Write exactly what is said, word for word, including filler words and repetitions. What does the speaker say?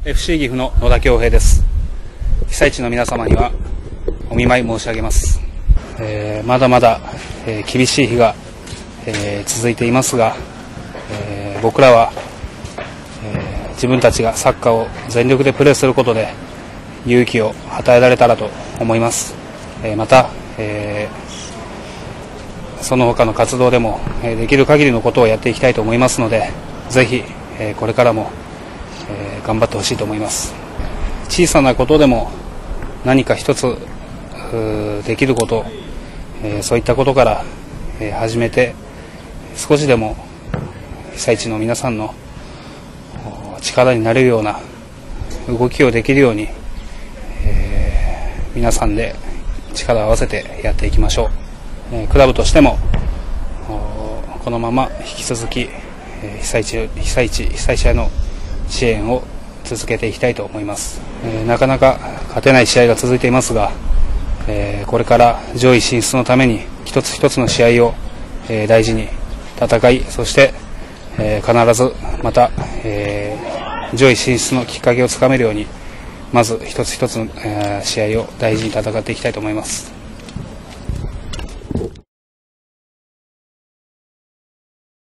エフシー 岐阜の野田恭平です。被災地の皆様にはお見舞い申し上げます。えー、まだまだ、えー、厳しい日が、えー、続いていますが、えー、僕らは、えー、自分たちがサッカーを全力でプレーすることで勇気を与えられたらと思います。えー、また、えー、その他の活動でも、えー、できる限りのことをやっていきたいと思いますので、ぜひ、えー、これからもえー、頑張ってほしいと思います。小さなことでも何か一つできること、えー、そういったことから、えー、始めて少しでも被災地の皆さんの力になれるような動きをできるように、えー、皆さんで力を合わせてやっていきましょう。えー、クラブとしてもこのまま引き続き、えー、被災地、被災地、被災者への支援を続けていきたいと思います。えー、なかなか勝てない試合が続いていますが、えー、これから上位進出のために一つ一つの試合を、えー、大事に戦い、そして、えー、必ずまた、えー、上位進出のきっかけをつかめるようにまず一つ一つの、えー、試合を大事に戦っていきたいと思います。